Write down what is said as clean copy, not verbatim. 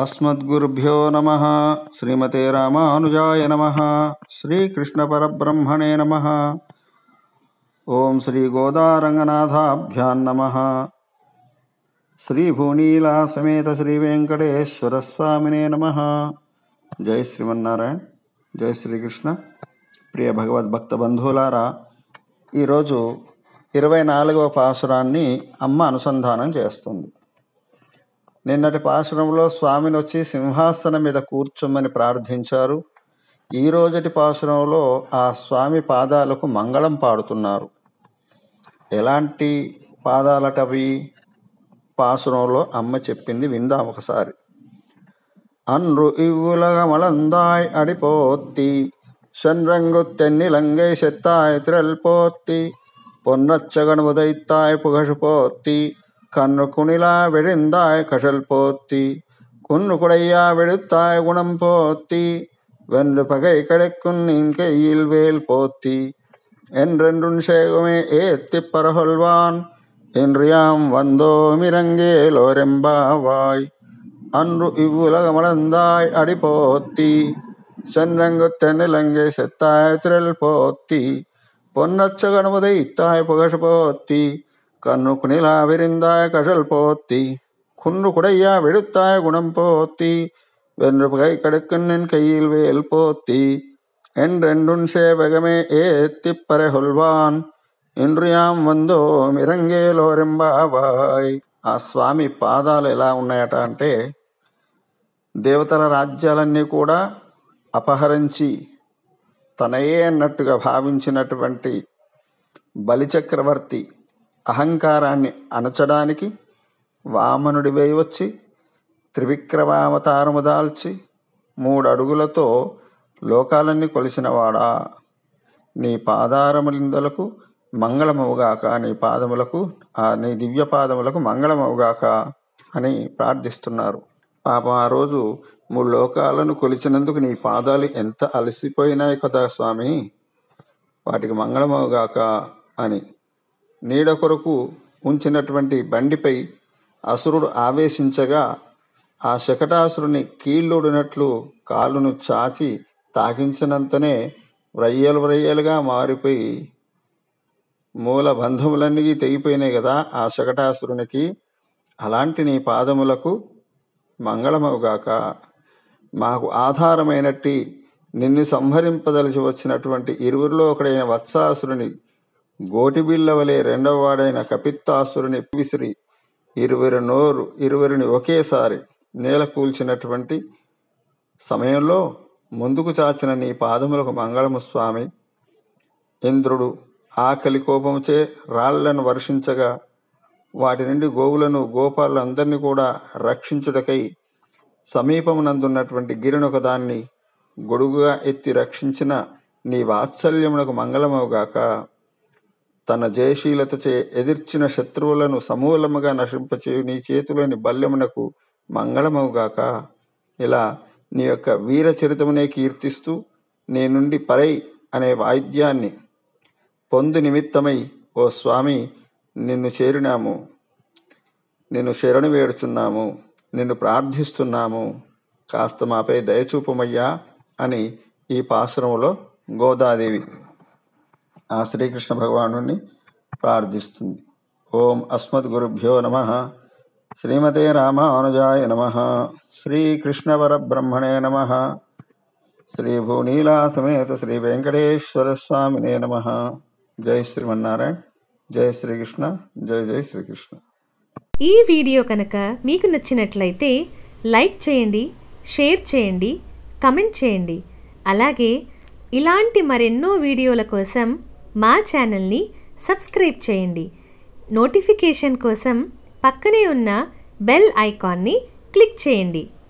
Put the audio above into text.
अस्मद्गुरुभ्यो नमः। श्रीमते रामानुजाय नमः। श्रीकृष्णपरब्रह्मणे नमः। ओं श्री गोदारंगनाथाभ्यां नमः। श्री भूनीला समेत श्री वेंकटेश्वर स्वामिने नमः। जय श्रीमन्नारायण, जय श्रीकृष्ण। ప్రియ భగవద్భక్త బంధువులారా, ఈరోజు 24వ పాసురాన్ని అమ్మ అనుసంధానం చేస్తుంది. నిన్నటి పాసురంలో స్వామిని వచ్చి సింహాసనం మీద కూర్చోమని ప్రార్థించారు. ఈ రోజటి పాసురంలో ఆ స్వామి పాదాలకు మంగళం పాడుతున్నారు. ఎలాంటి పాదాలటవి? పాసురంలో అమ్మ చెప్పింది విందాం ఒకసారి. అన్రు ఇవ్వులగమలందాయ్ అడిపోత్తి சென்றங்கு தென்னிலங்கை செத்தாய் திரள் போத்தி பொன்னச்சகன் உதைத்தாய் புகழ் போத்தி கண்ணு குணிலா விழுந்தாய் கஷல் போத்தி குன்னு குடையா விழுத்தாய் குணம் போத்தி வென்று பகை கிடைக்கும் நின் கையில் வேல் போத்தி என்றென்றும் சேகுமே ஏத்தி பரகொள்வான் இன்றியாம் வந்தோமிரங்கேலோரெம்பாவாய். அன்று இவ்வுலகமளந்தாய் அடி போத்தி சென்றங்கு தென்னிலங்கை செத்தாய் திரள் போத்தி பொன்னச்சகன் உதைத்தாய் புகழ் போத்தி கண்ணு குணிலா விரிந்தாய் கஷல் போத்தி குன்று குடையா விழுத்தாய் குணம் போத்தி வென்று பகை கடுக்கும் நின் கையில் வேல் போத்தி என்றென்றும் சேவகமே ஏத்தி பரகொள்வான் ఇంద్రియాం వందోం ఇరంగేలోరెంబావాయ్. ఆ స్వామి పాదాలు ఎలా ఉన్నాయట అంటే, దేవతల రాజ్యాలన్నీ కూడా అపహరించి తనయే అన్నట్టుగా భావించినటువంటి బలిచక్రవర్తి అహంకారాన్ని అణచడానికి వామనుడి వేయి వచ్చి త్రివిక్రమావతారము దాల్చి 3 అడుగులతో లోకాలన్నీ కొలిసినవాడా, నీ పాదారములిందలకు మంగళమవుగాక, నీ పాదములకు నీ దివ్య పాదములకు మంగళమవుగాక అని ప్రార్థిస్తున్నారు. పాపం ఆ రోజు 3 లోకాలను కొలిచినందుకు నీ పాదాలు ఎంత అలసిపోయినాయి కదా స్వామి, వాటికి మంగళమవుగాక అని. నీడ కొరకు ఉంచినటువంటి బండిపై అసురుడు ఆవేశించగా ఆ శకటాసురుని కీళ్ళుడినట్లు కాలును చాచి తాకించినంతనే వ్రయ్యలుగా మారిపోయి మూల బంధములన్నీ తెగిపోయినాయి కదా ఆ శకటాసురునికి. అలాంటి నీ పాదములకు మంగళమవుగాక. మాకు ఆధారమైనట్టి నిన్ను సంహరింపదలిచి వచ్చినటువంటి 20లో ఒకడైన వత్సాసురుని గోటిబిళ్ళ వలె 2వ వాడైన కపిత్తాసురుని విసిరి 20ని ఒకేసారి నేల కూల్చినటువంటి సమయంలో ముందుకు చాచిన నీ పాదములకు మంగళము స్వామి. ఇంద్రుడు ఆకలి కోపముచే రాళ్లను వర్షించగా వాటి నుండి గోవులను గోపాలందరినీ కూడా రక్షించుటకై సమీపమునందున్నటువంటి గిరినొక దాన్ని గొడుగుగా ఎత్తి రక్షించిన నీ వాత్సల్యమునకు మంగళమవుగాక. తన జయశీలతచే ఎదిర్చిన శత్రువులను సమూలముగా నశింపచే నీ చేతిలోని బల్యమునకు మంగళమవుగాక. ఇలా నీ యొక్క వీర చరితమునే కీర్తిస్తూ నీ నుండి పరై అనే వాయిద్యాన్ని పొందు నిమిత్తమై ఓ స్వామి నిన్ను చేరినాము, నిన్ను శరణు వేడుచున్నాము, నిన్ను ప్రార్థిస్తున్నాము, కాస్త మాపై దయచూపమయ్యా అని ఈ పాసురంలో గోదాదేవి ఆ శ్రీకృష్ణ భగవానుని ప్రార్థిస్తుంది. ఓం అస్మద్గురుభ్యో నమః. శ్రీమతే రామానుజాయ నమః. శ్రీకృష్ణ పరబ్రహ్మణే నమః. శ్రీ భూనీలా సమేత శ్రీ వెంకటేశ్వర స్వామినే నమః. జై శ్రీమన్నారాయణ, జై శ్రీకృష్ణ, జై జై శ్రీకృష్ణ. ఈ వీడియో కనుక మీకు నచ్చినట్లయితే లైక్ చేయండి, షేర్ చేయండి, కమెంట్ చేయండి. అలాగే ఇలాంటి మరెన్నో వీడియోల కోసం మా ఛానల్ని సబ్స్క్రైబ్ చేయండి. నోటిఫికేషన్ కోసం పక్కనే ఉన్న బెల్ ఐకాన్ని క్లిక్ చేయండి.